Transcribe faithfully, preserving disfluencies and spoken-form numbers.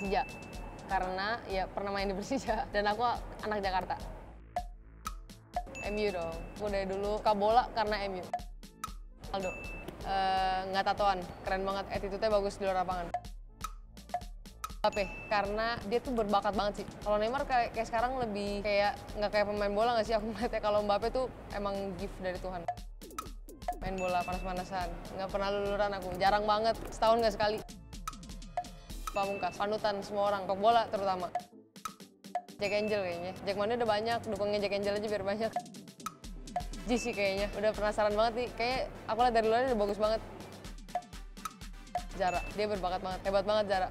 Persija. Karena ya pernah main di Persija dan aku anak Jakarta. M U dong. Aku dari dulu suka bola karena M U. Ronaldo. Uh, nggak tatoan, keren banget, attitude-nya bagus di luar lapangan. Mbappe, karena dia tuh berbakat banget sih. Kalau Neymar kayak, kayak sekarang lebih kayak nggak kayak pemain bola nggak sih aku ngeliatnya. Kalau Mbappe tuh emang gift dari Tuhan. Main bola panas-panasan, nggak pernah luluran aku, jarang banget, setahun nggak sekali. Pamungkas, panutan semua orang, sepak bola terutama. Jack Angel kayaknya, Jack Mania udah banyak, dukungnya Jack Angel aja biar banyak. G sih kayaknya, udah penasaran banget nih, kayak aku lihat dari luar udah bagus banget. Zara, dia berbakat banget, hebat banget Zara.